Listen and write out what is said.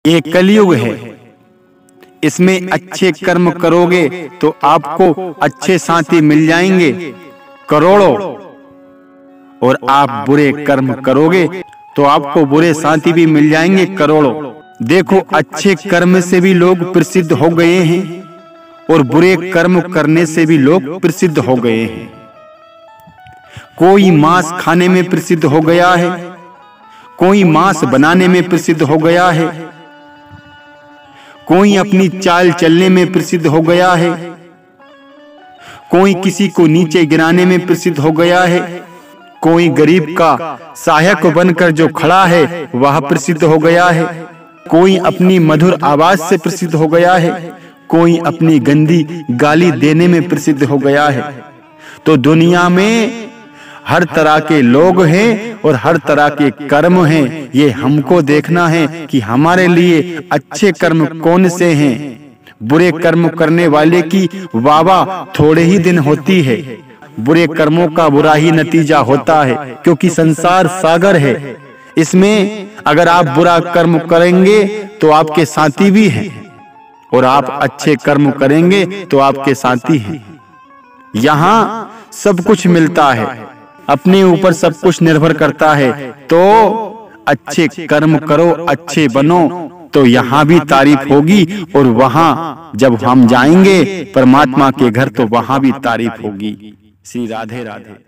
ये कलयुग है, इसमें अच्छे कर्म करोगे तो आपको अच्छे साथी मिल जाएंगे करोड़ों, और आप बुरे कर्म करोगे तो आपको बुरे साथी भी मिल जाएंगे करोड़ों। देखो, अच्छे कर्म से भी लोग प्रसिद्ध हो गए हैं और बुरे कर्म करने से भी लोग प्रसिद्ध हो गए हैं। कोई मांस खाने में प्रसिद्ध हो गया है, कोई मांस बनाने में प्रसिद्ध हो गया है, कोई अपनी चाल चलने में प्रसिद्ध हो गया है, कोई किसी को नीचे गिराने में प्रसिद्ध हो गया है, कोई गरीब का सहायक बनकर जो खड़ा है वह प्रसिद्ध हो गया है, कोई अपनी मधुर आवाज से प्रसिद्ध हो गया है, कोई अपनी गंदी गाली देने में प्रसिद्ध हो गया है। तो दुनिया में हर तरह के लोग हैं और हर तरह के कर्म हैं। ये हमको देखना है कि हमारे लिए अच्छे कर्म कौन से हैं। बुरे कर्म करने वाले की वाह थोड़े ही दिन होती है, बुरे कर्मों का बुरा ही नतीजा होता है, क्योंकि संसार सागर है। इसमें अगर आप बुरा कर्म करेंगे तो आपके साथी भी हैं, और आप अच्छे कर्म करेंगे तो आपके साथी हैं। यहाँ सब कुछ मिलता है, अपने ऊपर सब कुछ निर्भर करता है। तो अच्छे कर्म करो, अच्छे बनो, तो यहाँ भी तारीफ होगी, और वहाँ जब हम जाएंगे परमात्मा के घर तो वहाँ भी तारीफ होगी। श्री राधे राधे।